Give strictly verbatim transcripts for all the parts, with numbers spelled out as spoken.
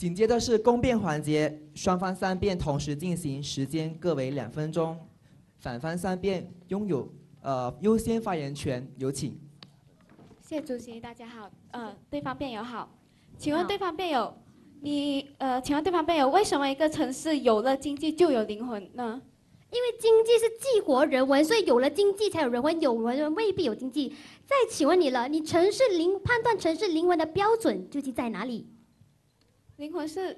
紧接着是公辩环节，双方三辩同时进行，时间各为两分钟，反方三辩拥有呃优先发言权，有请。 谢谢主席，大家好，呃，对方辩友好，请问对方辩友，你呃，请问对方辩友，为什么一个城市有了经济就有灵魂呢？ 因为经济是激活人文，所以有了经济才有人文，有人文未必有经济。再请问你了，你城市灵判断城市灵魂的标准究竟在哪里？ 灵魂是……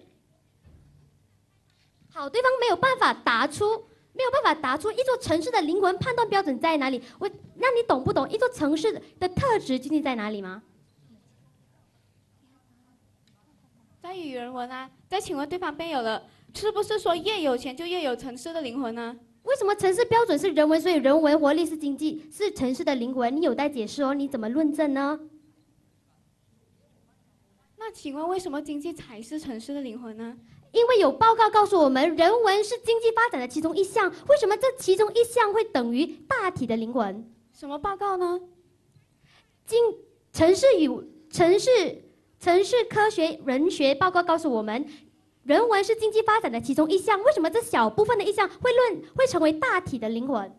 好，对方没有办法答出，没有办法答出一座城市的灵魂判断标准在哪里。我，那你懂不懂一座城市的特质究竟在哪里吗？ 在于人文啊。再请问对方辩友了，是不是说越有钱就越有城市的灵魂呢？ 为什么城市标准是人文，所以人文活力是经济，是城市的灵魂？你有待解释哦，你怎么论证呢？ 那请问为什么经济才是城市的灵魂呢？ 因为有报告告诉我们，人文是经济发展的其中一项。为什么这其中一项会等于大体的灵魂？ 什么报告呢？ 经城市与城市城市科学人学报告告诉我们，人文是经济发展的其中一项。为什么这小部分的一项会论会成为大体的灵魂？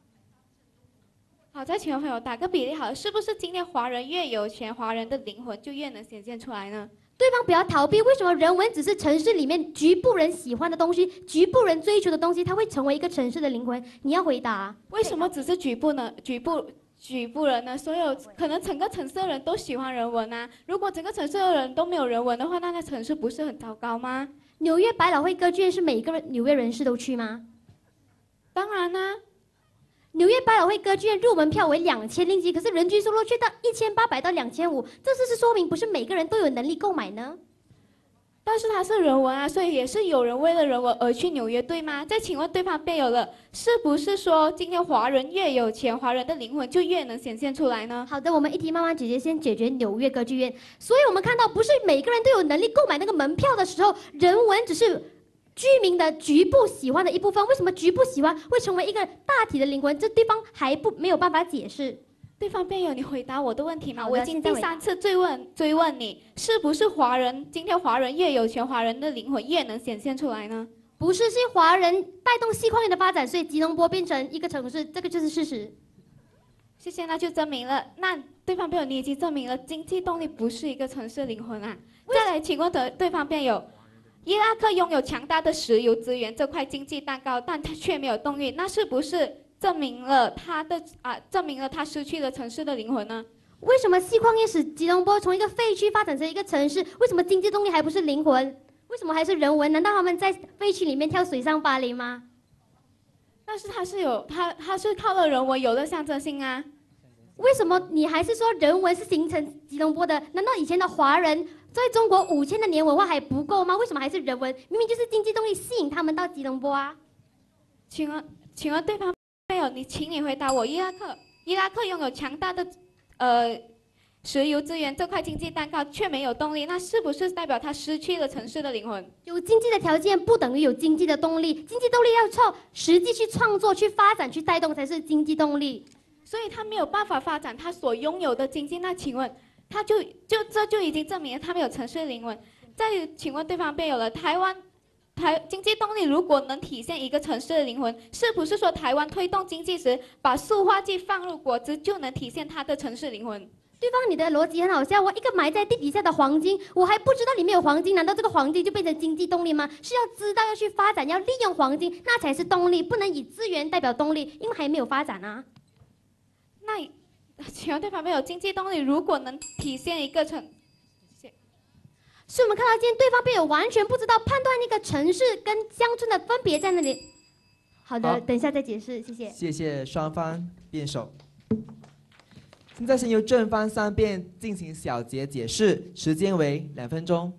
好，再请问朋友打个比例好了，是不是今天华人越有钱，华人的灵魂就越能显现出来呢？ 对方不要逃避，为什么人文只是城市里面局部人喜欢的东西，局部人追求的东西，它会成为一个城市的灵魂？你要回答。 为什么只是局部呢？局部局部人呢？所有可能整个城市的人都喜欢人文啊。如果整个城市的人都没有人文的话，那那城市不是很糟糕吗？ 纽约百老汇歌剧院是每个纽约人士都去吗？ 当然啦、啊。 纽约百老汇歌剧院入门票为两千令吉，可是人均收入却到一千八百到两千五，这是是说明不是每个人都有能力购买呢？ 但是它是人文啊，所以也是有人为了人文而去纽约，对吗？再请问对方辩友了，是不是说今天华人越有钱，华人的灵魂就越能显现出来呢？ 好的，我们一题慢慢解决，先解决纽约歌剧院。所以我们看到，不是每个人都有能力购买那个门票的时候，人文只是居民的局部喜欢的一部分。为什么局部喜欢会成为一个大体的灵魂？这地方还不没有办法解释。 对方辩友，你回答我的问题吗？ 好的， 我已经第三次追问追问你，是不是华人今天华人越有钱，华人的灵魂越能显现出来呢？ 不是，是华人带动细矿业的发展，所以吉隆坡变成一个城市，这个就是事实。 谢谢，那就证明了。那对方辩友，你已经证明了经济动力不是一个城市的灵魂啊。再来，请问的对方辩友，伊拉克拥有强大的石油资源这块经济蛋糕，但它却没有动力，那是不是证明了他的啊，证明了他失去了城市的灵魂呢？ 为什么细矿业使吉隆坡从一个废墟发展成一个城市？为什么经济动力还不是灵魂？为什么还是人文？难道他们在废墟里面跳水上芭蕾吗？ 但是它是有它它是靠了人文有了象征性啊。 为什么你还是说人文是形成吉隆坡的？难道以前的华人在中国五千的年文化还不够吗？为什么还是人文？明明就是经济动力吸引他们到吉隆坡啊！ 请问，请问对方辩友，你请你回答我，伊拉克伊拉克拥有强大的呃石油资源这块经济蛋糕却没有动力，那是不是代表它失去了城市的灵魂？ 有经济的条件不等于有经济的动力，经济动力要靠实际去创作、去发展、去带动才是经济动力。 所以他没有办法发展他所拥有的经济，那请问他就就这就已经证明了他没有城市的灵魂。再请问对方辩友了，台湾台经济动力如果能体现一个城市的灵魂，是不是说台湾推动经济时把塑化剂放入果汁就能体现它的城市灵魂？ 对方，你的逻辑很好笑。我一个埋在地底下的黄金，我还不知道里面有黄金，难道这个黄金就变成经济动力吗？是要知道要去发展，要利用黄金，那才是动力，不能以资源代表动力，因为还没有发展啊。 那请问对方辩友，经济动力如果能体现一个城， 所以我们看到今天对方辩友完全不知道判断一个城市跟乡村的分别在那里。好的， 好等一下再解释，谢谢。 谢谢双方辩手。现在先由正方三辩进行小结解释，时间为两分钟。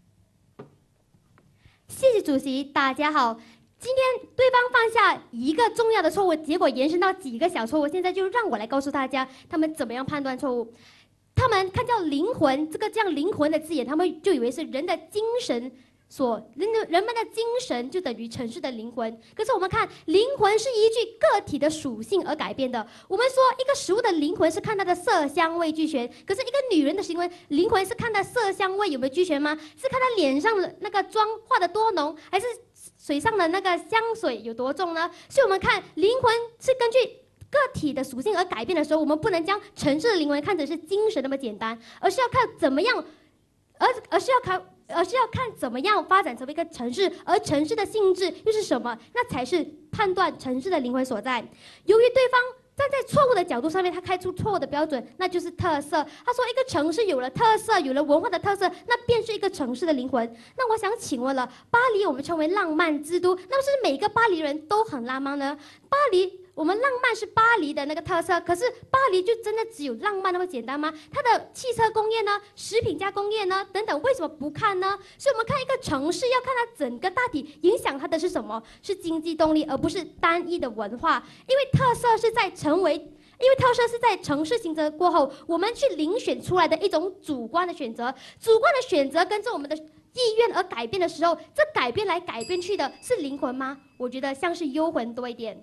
谢谢主席，大家好。今天对方犯下一个重要的错误，结果延伸到几个小错误。现在就让我来告诉大家，他们怎么样判断错误。他们看叫灵魂这个这样灵魂的字眼，他们就以为是人的精神所人人们的精神就等于城市的灵魂。可是我们看，灵魂是依据个体的属性而改变的。我们说一个食物的灵魂是看它的色香味俱全，可是一个女人的灵魂灵魂是看她色香味有没有俱全吗？是看她脸上的那个妆化得多浓，还是水上的那个香水有多重呢？所以我们看灵魂是根据个体的属性而改变的时候，我们不能将城市的灵魂看成是精神那么简单，而是要看怎么样，而而是要看。而是要看怎么样发展成为一个城市，而城市的性质又是什么，那才是判断城市的灵魂所在。由于对方站在错误的角度上面，他开出错误的标准，那就是特色。他说一个城市有了特色，有了文化的特色，那便是一个城市的灵魂。那我想请问了，巴黎我们称为浪漫之都，那么是每个巴黎人都很浪漫呢？巴黎我们浪漫是巴黎的那个特色，可是巴黎就真的只有浪漫那么简单吗？它的汽车工业呢，食品加工业呢，等等，为什么不看呢？所以我们看一个城市，要看它整个大体影响它的是什么？是经济动力，而不是单一的文化。因为特色是在成为，因为特色是在城市形成过后，我们去遴选出来的一种主观的选择。主观的选择跟着我们的意愿而改变的时候，这改变来改变去的是灵魂吗？我觉得像是幽魂多一点。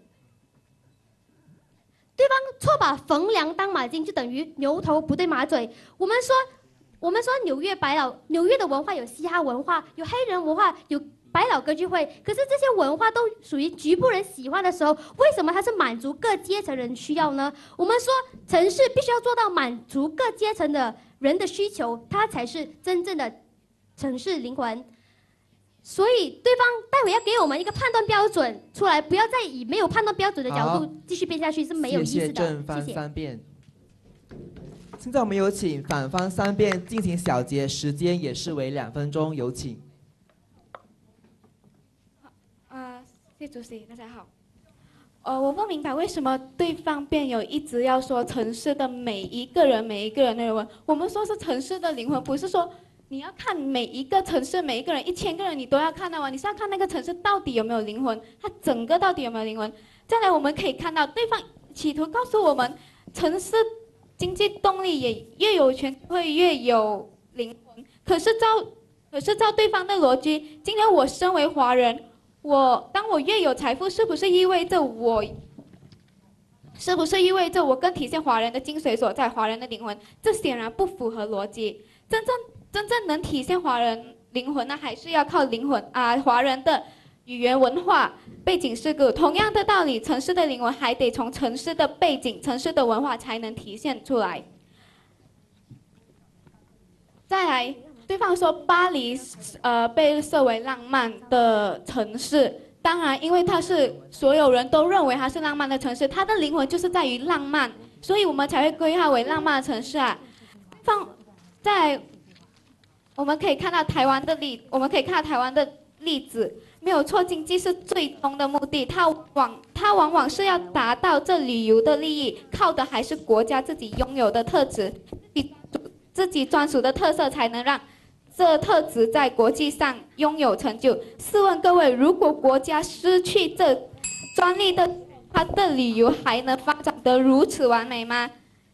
对方错把逢良当马经，就等于牛头不对马嘴。我们说，我们说纽约百老，纽约的文化有嘻哈文化，有黑人文化，有百老歌剧会。可是这些文化都属于局部人喜欢的时候，为什么它是满足各阶层人需要呢？我们说，城市必须要做到满足各阶层的人的需求，它才是真正的城市灵魂。所以对方待会要给我们一个判断标准出来，不要再以没有判断标准的角度继续辩下去，是没有意思的。 谢谢正方三辩。现在我们有请反方三辩进行小结，时间也是为两分钟，有请。 呃，谢主席，大家好。呃，我不明白为什么对方辩友一直要说城市的每一个人、每一个人的灵魂。我们说是城市的灵魂，不是说你要看每一个城市每一个人一千个人你都要看到吗？你是要看那个城市到底有没有灵魂，它整个到底有没有灵魂。再来我们可以看到对方企图告诉我们，城市经济动力也越有权会越有灵魂。可是照可是照对方的逻辑，今天我身为华人，我当我越有财富，是不是意味着我是不是意味着我更体现华人的精髓所在，华人的灵魂？这显然不符合逻辑。真正真正能体现华人灵魂呢，还是要靠灵魂啊，华人的语言文化背景事故。同样的道理，城市的灵魂还得从城市的背景、城市的文化才能体现出来。再来，对方说巴黎呃被设为浪漫的城市，当然，因为它是所有人都认为它是浪漫的城市，它的灵魂就是在于浪漫，所以我们才会归它为浪漫的城市啊。放在我们可以看到台湾的例，我们可以看到台湾的例子，没有错，经济是最终的目的，它往它往往是要达到这旅游的利益，靠的还是国家自己拥有的特质，自己自己专属的特色，才能让这特质在国际上拥有成就。试问各位，如果国家失去这专利的，它的旅游还能发展得如此完美吗？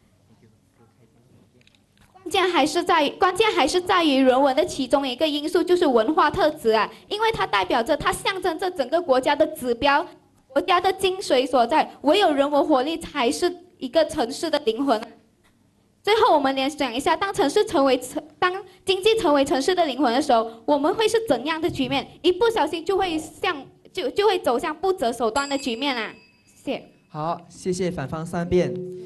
关键还是在关键还是在于人文的其中一个因素，就是文化特质啊，因为它代表着它象征着整个国家的指标，国家的精髓所在。唯有人文活力才是一个城市的灵魂。最后，我们联想一下，当城市成为城，当经济成为城市的灵魂的时候，我们会是怎样的局面？一不小心就会向就就会走向不择手段的局面啊！谢谢。 好，谢谢反方三辩。